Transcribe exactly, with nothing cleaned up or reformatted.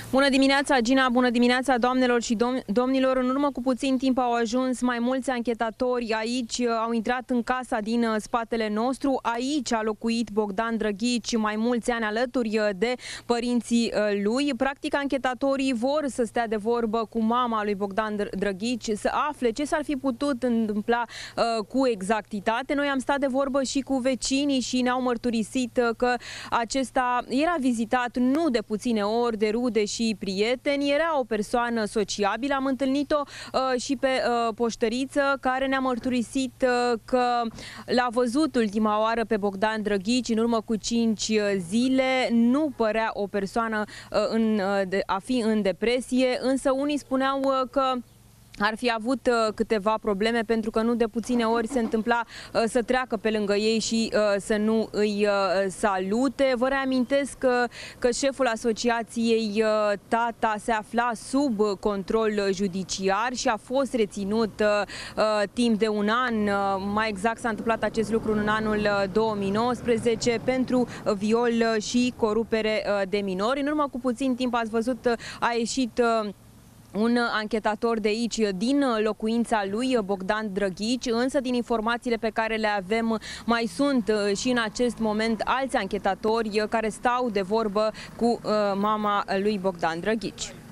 Bună dimineața, Gina! Bună dimineața, doamnelor și dom domnilor! În urmă cu puțin timp au ajuns mai mulți anchetatori aici, au intrat în casa din spatele nostru. Aici a locuit Bogdan Drăghici mai mulți ani alături de părinții lui. Practic, anchetatorii vor să stea de vorbă cu mama lui Bogdan Drăghici, să afle ce s-ar fi putut întâmpla uh, cu exactitate. Noi am stat de vorbă și cu vecinii și ne-au mărturisit că acesta era vizitat nu de puține ori de rude și prieteni, era o persoană sociabilă. Am întâlnit-o uh, și pe uh, poștăriță, care ne-a mărturisit uh, că l-a văzut ultima oară pe Bogdan Drăghici în urmă cu cinci zile. Nu părea o persoană uh, în, uh, de, a fi în depresie, însă unii spuneau uh, că ar fi avut uh, câteva probleme, pentru că nu de puține ori se întâmpla uh, să treacă pe lângă ei și uh, să nu îi uh, salute. Vă reamintesc că, că șeful asociației uh, Tata se afla sub control judiciar și a fost reținut uh, uh, timp de un an. Uh, mai exact s-a întâmplat acest lucru în anul uh, două mii nouăsprezece pentru viol și corupere uh, de minori. În urmă cu puțin timp, ați văzut, uh, a ieșit uh, un anchetator de aici, din locuința lui Bogdan Drăghici, însă din informațiile pe care le avem mai sunt și în acest moment alți anchetatori care stau de vorbă cu mama lui Bogdan Drăghici.